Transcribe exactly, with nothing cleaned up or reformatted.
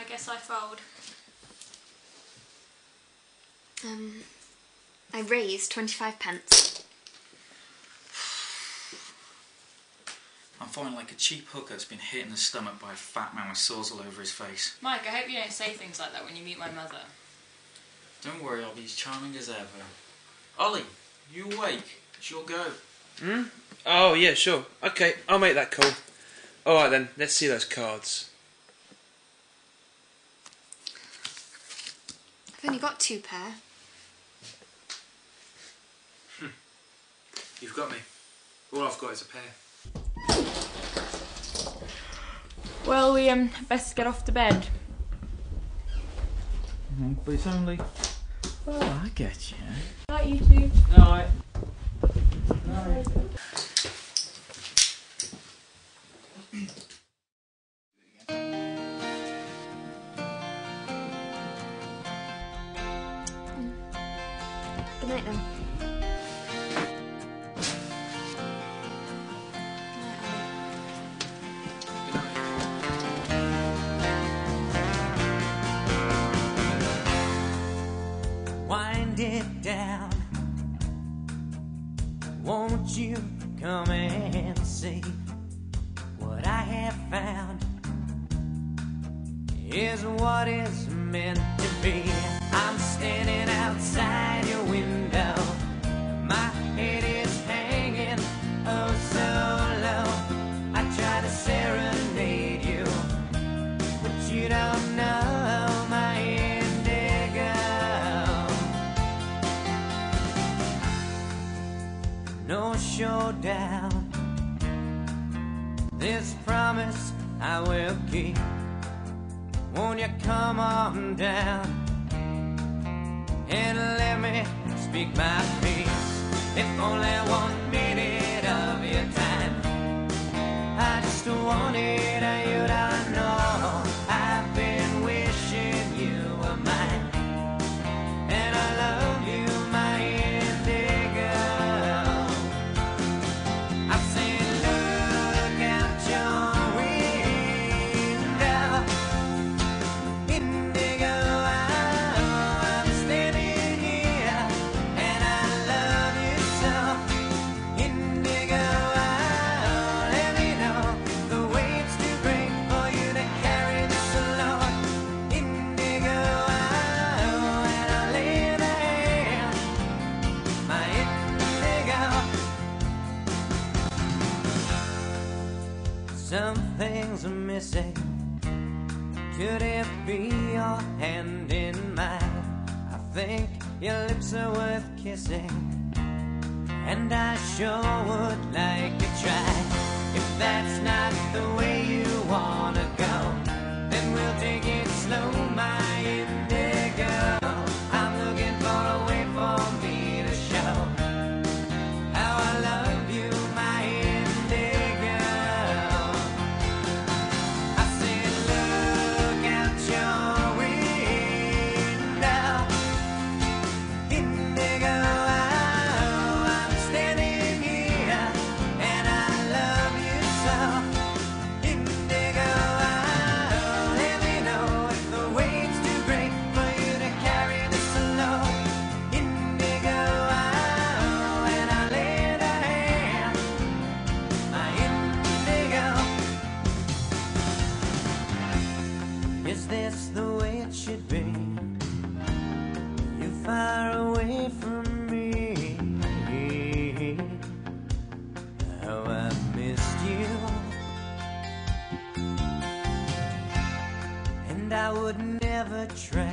guess I fold. Um, I raised twenty-five pence. I'm feeling like a cheap hooker that's been hit in the stomach by a fat man with sores all over his face. Mike, I hope you don't say things like that when you meet my mother. Don't worry, I'll be as charming as ever. Ollie, you awake? It's your go. Hmm? Oh, yeah, sure. Okay, I'll make that call. Alright then, let's see those cards. I've only got two pair. Hmm. You've got me. All I've got is a pair. Well, we um best get off to bed. Mm, but it's only... Oh, I get you. Night, you two. Night. Night. Good night then. Wind it down. Won't you come and see what I have found is what is meant to be. I'm standing outside your window. My head is hanging oh so low. I try to serenade you, but you don't know my indigo. No showdown. This promise I will keep. Won't you come on down and let me speak my piece? If only one minute of your time. I just wanted you to know I've been wishing you were mine, and I love you, my indigo. I say look out your window, indigo. I'm standing here and I love you so, indigo. Let me know the wave's too great for you to carry this alone, indigo. And I'll lay the hand, my indigo. Some things are missing. Could it be your hand in mine? I think your lips are worth kissing, and I sure would like to try. If that's not the way you wanna go, then we'll take it slow, my indigo. I'm looking for a way for me to show how I love you, my indigo. I said look out your window, indigo. I'm standing here and I love you so, indigo. Let me know if the wave's too great for you to carry this alone, indigo. And I lend a hand, my indigo. Is this the way it should be? You far away from me. How I've missed you, and I would never trade